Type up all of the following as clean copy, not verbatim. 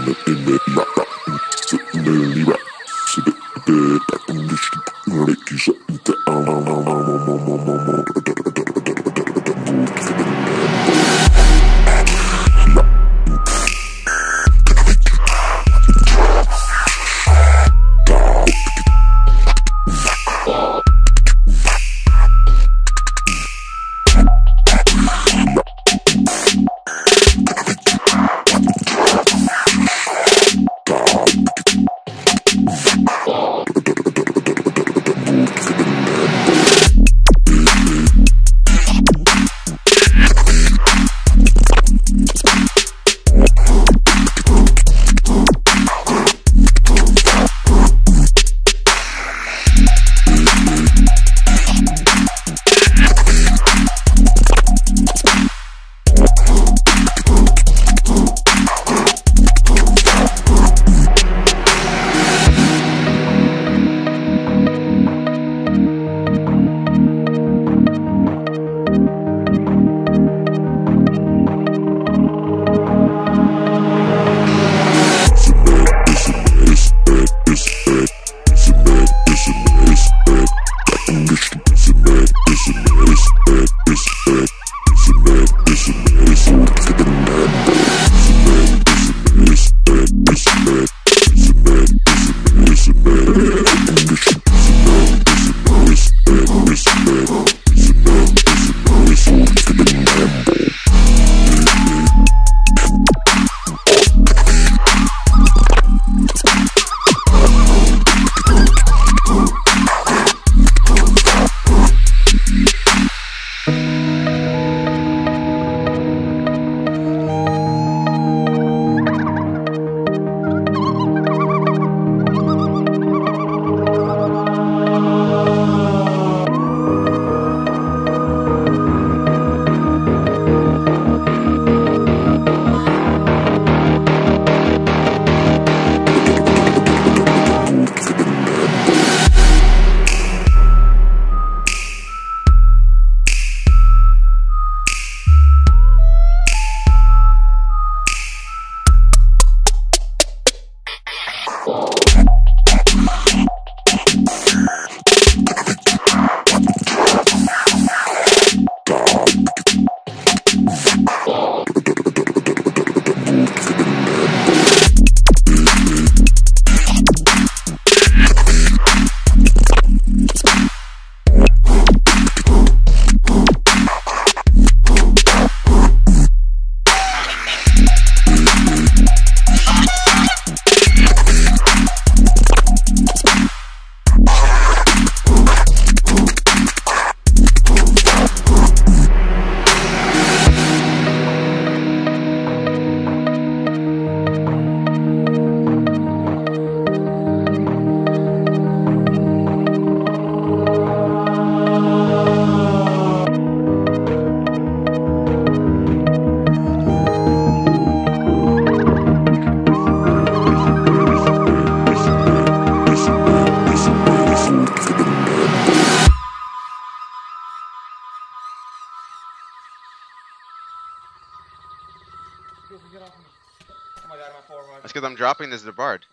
Get off me. Oh my god, my forward. That's because I'm dropping this Debard.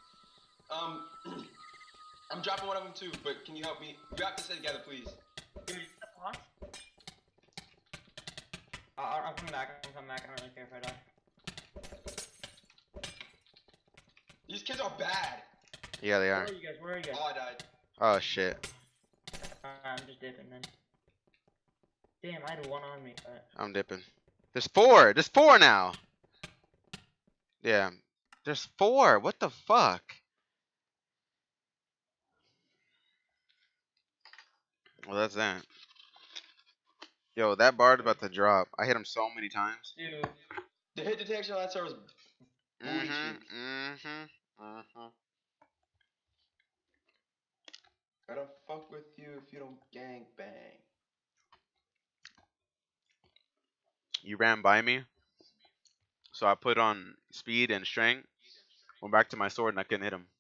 I'm dropping one of them too, but can you help me? We have to stay together, please. Give me the pause. I'm coming back. I'm coming back. I don't really care if I die. These kids are bad. Yeah, they are. Where are you guys? Where are you guys? Oh, I died. Oh shit. I'm just dipping then. Damn, I had one on me. But... I'm dipping. There's four. There's four now. Yeah. There's four. What the fuck? Well, that's that. Yo, that bard's about to drop. I hit him so many times. Dude, the hit detection on that server was booty I don't fuck with you if you don't gang bang. You ran by me, so I put on speed and strength. Went back to my sword and I couldn't hit him.